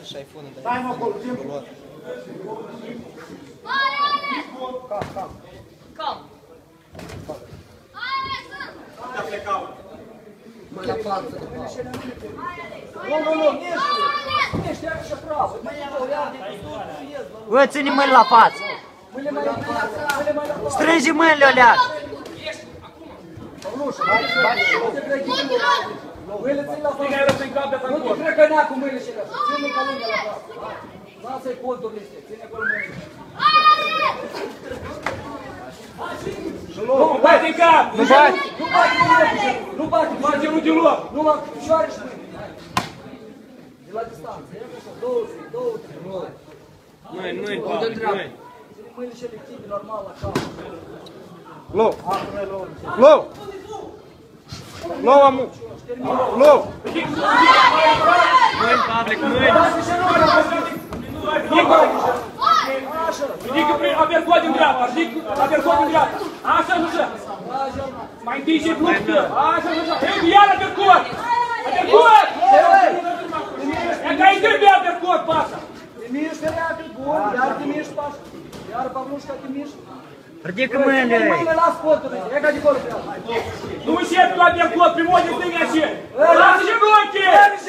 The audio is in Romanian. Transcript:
așa e funul, dar Stai mă acolo, timp. Cam. Da plecau. mă la față. Nu, ești așa praf. Bă, ține mâini la față. Strângi mâinile, Oleaș. Pavlușa, mâinile țin la față. Nu te crecănea cu mâinile și așa. Ține ca lungă la față. Lasă-i conturile astea, ține acolo mâinile. Nu bate în cap! Nu bate! Nu bate! Bate unul din loc! Nu la picioare și mâini. De la distanță. E așa, 2-3. Nu-i, Pavel, nu-i. Ține mâinile și elective, normal, la cap. Low! Low! Low, amu! Low! Mâini, Pavel, mâini. Ridică apercot din dreapta, ridică apercot din dreapta. Așa, așa. Mai întâi și bloctă. Așa, așa. Ei, iar apercot! Apercot! E ca îi trebuie apercot, pasa. Te miști, reacă, bun, iar te miști, pasă. Iar Pavlușca te miști. Ridică mâinile. Mâinile las conturile, e ca de acolo. Nu înșet cu apercot, primul de stânga și. Lasă și bloche!